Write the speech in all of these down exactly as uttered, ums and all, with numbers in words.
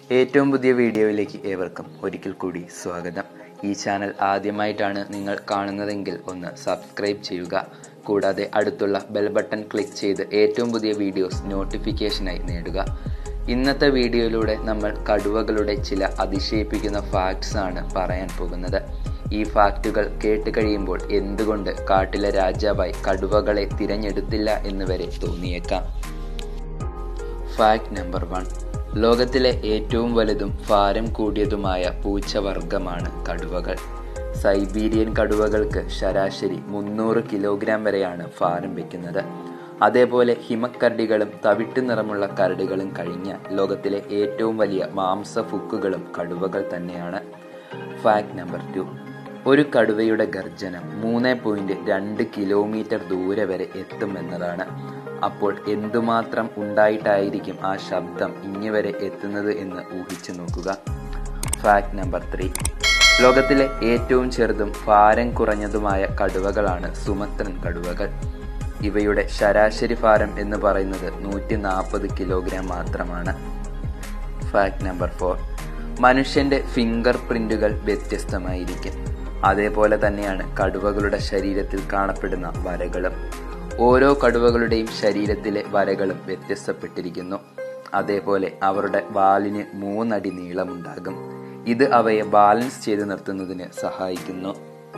ഏറ്റവും പുതിയ വീഡിയോയിലേക്ക് ഏവർക്കും ഒരിക്കൽ കൂടി സ്വാഗതം. ഈ ചാനൽ ആദ്യമായിട്ടാണ് നിങ്ങൾ കാണുന്നതെങ്കിൽ ഒന്ന് സബ്സ്ക്രൈബ് ചെയ്യുക. കൂടാതെ അടുത്തുള്ള ബെൽ ബട്ടൺ ക്ലിക്ക് ചെയ്ത് ഏറ്റവും പുതിയ വീഡിയോസ് നോട്ടിഫിക്കേഷനായി നേടുക. ഇന്നത്തെ വീഡിയോയിലൂടെ നമ്മൾ കടുവകളുടെ ചില അതിശയിപ്പിക്കുന്ന ഫാക്ട്സ് ആണ് പറയാൻ പോകുന്നത്. ഈ ഫാക്റ്റുകൾ കേട്ട് കഴിയുമ്പോൾ എന്തുകൊണ്ട് കാട്ടിലെ രാജാവായി കടുവകളെ തിരഞ്ഞെടുത്തില്ല എന്ന് വരെ തോന്നിയേക്കാം. Fact number one. ലോകത്തിലെ ഏറ്റവും വലുതും ഭാരം കൂടിയതുമായ പൂച്ചവർഗമാണ് കടുവകൾ. സൈബീരിയൻ കടുവകൾക്ക് ശരാശരി മുന്നൂറ് കിലോഗ്രാം വരെയാണ് ഭാരം വയ്ക്കുന്നത്. അതേപോലെ ഹിമക്കരടികളും തവിട്ടു നിറമുള്ള കരടികളും കഴിഞ്ഞ ലോകത്തിലെ ഏറ്റവും വലിയ മാംസഫുക്കുകളും കടുവകൾ തന്നെയാണ്. Fact number two. ഒരു കടുവയുടെ ഗർജനം മൂന്ന് പോയിന്റ് രണ്ട് കിലോമീറ്റർ ദൂരെ വരെ എത്തുമെന്നതാണ്. അപ്പോൾ എന്തുമാത്രം ഉണ്ടായിട്ടായിരിക്കും ആ ശബ്ദം ഇങ്ങ് വരെ എത്തുന്നത് എന്ന് ഊഹിച്ചു നോക്കുക. Fact number three. ലോകത്തിലെ ഏറ്റവും ചെറുതും ഭാരം കുറഞ്ഞതുമായ കടുവകളാണ് സുമത്രൻ കടുവകൾ. ഇവയുടെ ശരാശരി ഭാരം എന്ന് പറയുന്നത് നൂറ്റി നാൽപ്പത് കിലോഗ്രാം മാത്രമാണ്. Fact number four. മനുഷ്യന്റെ ഫിംഗർ പ്രിന്റുകൾ വ്യത്യസ്തമായിരിക്കും. അതേപോലെ തന്നെയാണ് കടുവകളുടെ ശരീരത്തിൽ കാണപ്പെടുന്ന വരകളും. ഓരോ കടുവകളുടെയും ശരീരത്തിലെ വരകളും വ്യത്യസ്തപ്പെട്ടിരിക്കുന്നു. അതേപോലെ അവരുടെ വാലിന് മൂന്നടി നീളമുണ്ടാകും. ഇത് അവയെ ബാലൻസ് ചെയ്ത് നിർത്തുന്നതിന് സഹായിക്കുന്നു.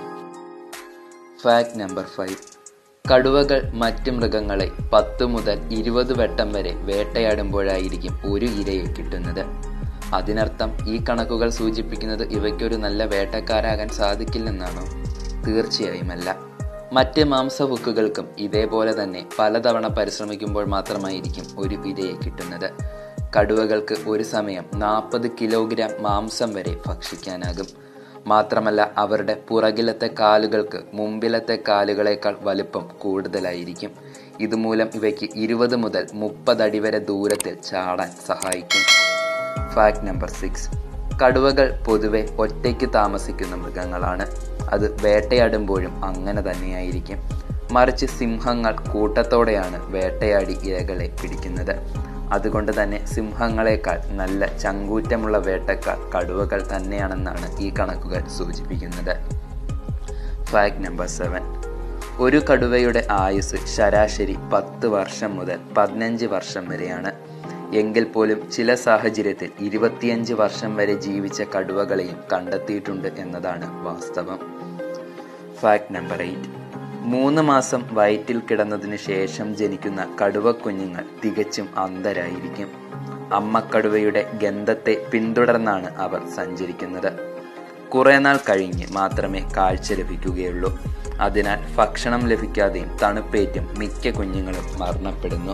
Fact number five. കടുവകൾ മറ്റ് മൃഗങ്ങളെ പത്ത് മുതൽ ഇരുപത് വട്ടം വരെ വേട്ടയാടുമ്പോഴായിരിക്കും ഒരു ഇരയെ കിട്ടുന്നത്. അതിനർത്ഥം ഈ കണക്കുകൾ സൂചിപ്പിക്കുന്നത് ഇവയ്ക്കൊരു നല്ല വേട്ടക്കാരാകാൻ സാധിക്കില്ലെന്നാണോ? തീർച്ചയായുമല്ല. മറ്റ് മാംസഫുക്കുകൾക്കും ഇതേപോലെ തന്നെ പലതവണ പരിശ്രമിക്കുമ്പോൾ മാത്രമായിരിക്കും ഒരു ഇരയെ കിട്ടുന്നത്. കടുവകൾക്ക് ഒരു സമയം നാൽപ്പത് കിലോഗ്രാം മാംസം വരെ ഭക്ഷിക്കാനാകും. മാത്രമല്ല അവരുടെ പുറകിലത്തെ കാലുകൾക്ക് മുമ്പിലത്തെ കാലുകളേക്കാൾ വലുപ്പം കൂടുതലായിരിക്കും. ഇതുമൂലം ഇവയ്ക്ക് ഇരുപത് മുതൽ മുപ്പത് അടി വരെ ദൂരത്തിൽ ചാടാൻ സഹായിക്കും. Fact number six. കടുവകൾ പൊതുവെ ഒറ്റയ്ക്ക് താമസിക്കുന്ന മൃഗങ്ങളാണ്. അത് വേട്ടയാടുമ്പോഴും അങ്ങനെ തന്നെയായിരിക്കും. മറിച്ച് സിംഹങ്ങൾ കൂട്ടത്തോടെയാണ് വേട്ടയാടി ഇരകളെ പിടിക്കുന്നത്. അതുകൊണ്ട് തന്നെ സിംഹങ്ങളെക്കാൾ നല്ല ചങ്കൂറ്റമുള്ള വേട്ടക്കാർ കടുവകൾ തന്നെയാണെന്നാണ് ഈ കണക്കുകൾ സൂചിപ്പിക്കുന്നത്. Fact number seven. ഒരു കടുവയുടെ ആയുസ് ശരാശരി പത്ത് വർഷം മുതൽ പതിനഞ്ച് വർഷം വരെയാണ്. എങ്കിൽ പോലും ചില സാഹചര്യത്തിൽ ഇരുപത്തിയഞ്ച് വർഷം വരെ ജീവിച്ച കടുവകളെയും കണ്ടെത്തിയിട്ടുണ്ട് എന്നതാണ് വാസ്തവം. Fact number eight. മൂന്ന് മാസം വയറ്റിൽ കിടന്നതിന് ശേഷം ജനിക്കുന്ന കടുവ കുഞ്ഞുങ്ങൾ തികച്ചും അന്ധരായിരിക്കും. അമ്മക്കടുവയുടെ ഗന്ധത്തെ പിന്തുടർന്നാണ് അവർ സഞ്ചരിക്കുന്നത്. കുറെ നാൾ കഴിഞ്ഞ് മാത്രമേ കാഴ്ച ലഭിക്കുകയുള്ളൂ. അതിനാൽ ഭക്ഷണം ലഭിക്കാതെയും തണുപ്പേറ്റും മിക്ക കുഞ്ഞുങ്ങളും മരണപ്പെടുന്നു.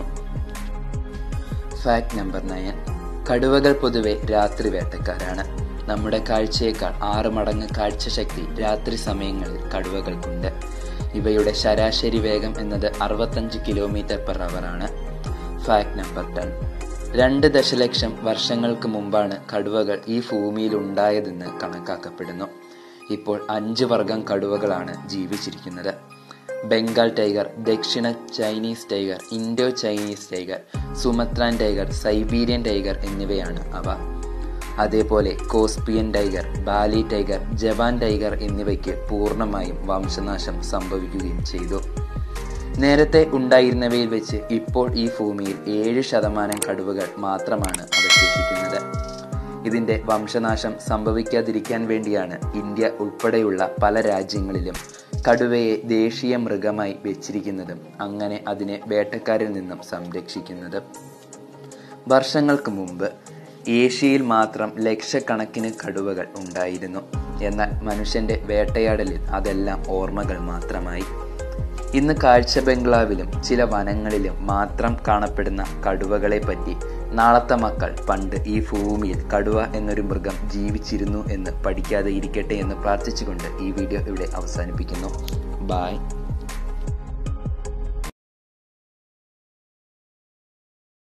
Fact number nine. കടുവകൾ പൊതുവെ രാത്രി വേട്ടക്കാരാണ്. നമ്മുടെ കാഴ്ചയേക്കാൾ ആറ് മടങ്ങ് കാഴ്ചശക്തി രാത്രി സമയങ്ങളിൽ കടുവകൾക്കുണ്ട്. ഇവയുടെ ശരാശരി വേഗം എന്നത് അറുപത്തഞ്ച് കിലോമീറ്റർ പെർ അവർ ആണ്. Fact number ten. രണ്ട് ദശലക്ഷം വർഷങ്ങൾക്ക് മുമ്പാണ് കടുവകൾ ഈ ഭൂമിയിൽ ഉണ്ടായതെന്ന് കണക്കാക്കപ്പെടുന്നു. ഇപ്പോൾ അഞ്ച് വർഗം കടുവകളാണ് ജീവിച്ചിരിക്കുന്നത്. ബംഗാൾ ടൈഗർ, ദക്ഷിണ Chinese tiger, Indo Chinese tiger, Sumatran tiger, Siberian tiger എന്നിവയാണ് അവ. അതേപോലെ Caspian tiger, Bali tiger, Javan tiger എന്നിവയ്ക്ക് പൂർണ്ണമായും വംശനാശം സംഭവിക്കുകയും ചെയ്തു. നേരത്തെ ഉണ്ടായിരുന്നവയിൽ വെച്ച് ഇപ്പോൾ ഈ ഭൂമിയിൽ ഏഴ് ശതമാനം കടുവകൾ മാത്രമാണ് അവശേഷിക്കുന്നത്. ഇതിന്റെ വംശനാശം സംഭവിക്കാതിരിക്കാൻ വേണ്ടിയാണ് ഇന്ത്യ ഉൾപ്പെടെയുള്ള പല രാജ്യങ്ങളിലും കടുവയെ ദേശീയ മൃഗമായി വെച്ചിരിക്കുന്നതും അങ്ങനെ അതിനെ വേട്ടക്കാരിൽ നിന്നും സംരക്ഷിക്കുന്നതും. വർഷങ്ങൾക്ക് മുമ്പ് ഏഷ്യയിൽ മാത്രം ലക്ഷക്കണക്കിന് കടുവകൾ ഉണ്ടായിരുന്നു. എന്നാൽ മനുഷ്യന്റെ വേട്ടയാടലിൽ അതെല്ലാം ഓർമ്മകൾ മാത്രമായി. ഇന്ന് കാഴ്ച ബംഗ്ലാവിലും ചില വനങ്ങളിലും മാത്രം കാണപ്പെടുന്ന കടുവകളെ പറ്റി നാളത്തെ മക്കൾ പണ്ട് ഈ ഭൂമിയിൽ കടുവ എന്നൊരു മൃഗം ജീവിച്ചിരുന്നു എന്ന് പഠിക്കാതെ ഇരിക്കട്ടെ എന്ന് പ്രാർത്ഥിച്ചുകൊണ്ട് ഈ വീഡിയോ ഇവിടെ അവസാനിപ്പിക്കുന്നു. ബായ്.